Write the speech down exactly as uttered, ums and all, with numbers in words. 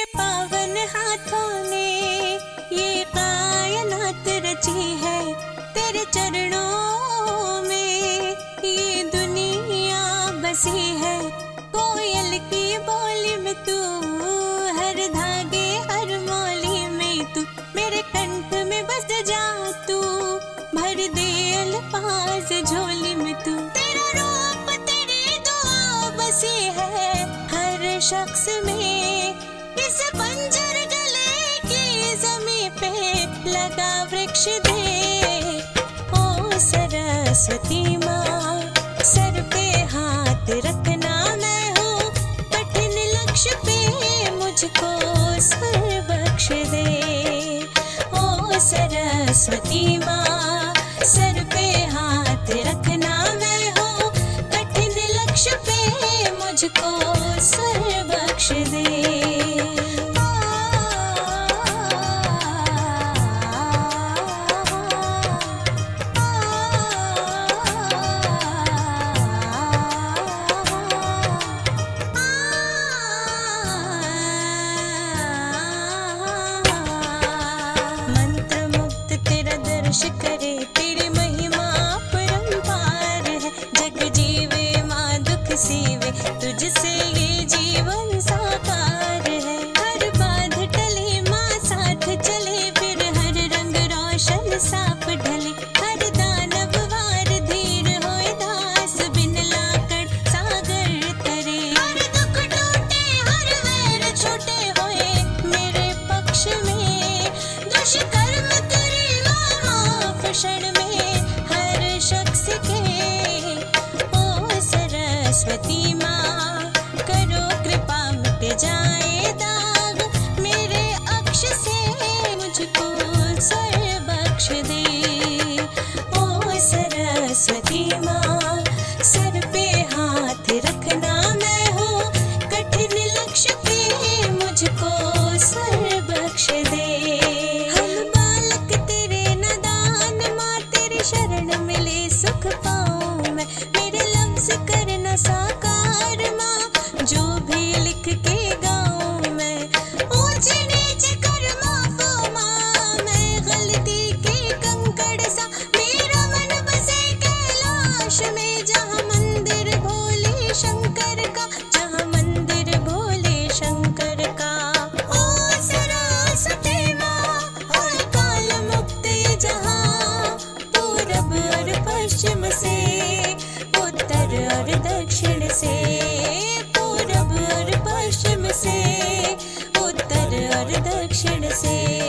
पावन हाथों ने ये कायनात रची है, तेरे चरणों में ये दुनिया बसी है। कोयल की बोली में तू, हर धागे हर मौली में तू, मेरे कंठ में बस जा तू, भर दे अल्फाज झोली में तू। तेरा रूप तेरी दुआ बसी है हर शख्स में, इस बंजर गले की ज़मीं पे लगा वृक्ष दे। ओ सरस्वती माँ, सर पे हाथ रखना, मैं हूँ कठिन लक्ष्य पे मुझको सर बख्श दे। ओ सरस्वती माँ, सर पे हाथ रखना, मैं हूँ कठिन लक्ष्य पे मुझको सर बख्श दे। करे तेरी महिमा परंपार है, जग जीवे माँ दुख सीवे, तुझसे ये जीवन साकार है। हर बाध टले माँ साथ चले, फिर हर रंग रोशन साफ ढले। हर दानव वार धीर होए दास, बिन लाकड़ सागर तरे। हर दुख टूटे हर वैर छूटे होए मेरे पक्ष में, दुष्कर्म क्षण में हर शख्स के। ओ सरस्वती माँ, करो कृपा मिट जाए दाग, मेरे अक्ष से मुझको सर बख्श दे। ओ सरस्वती माँ, सर पे हाथ रखना, मैं हूँ कठिन लक्ष्य पे मुझको सर बख्श दे। शरण मिले सुख पाऊं मैं, मेरे लफ्ज करना साकार माँ, जो भी लिख के गाऊं मैं। ऊंच नीच कर माफ माँ, मैं गलती के कंकड़ सा, मेरा मन बसे कैलाश में, जहाँ मंदिर भोले शंकर का, जहाँ मंदिर भोले शंकर का। ओ सरस्वती माँ, और काल मुक्त ये जहाँ, पश्चिम से उत्तर और दक्षिण से, पूरब और पश्चिम से उत्तर और दक्षिण से।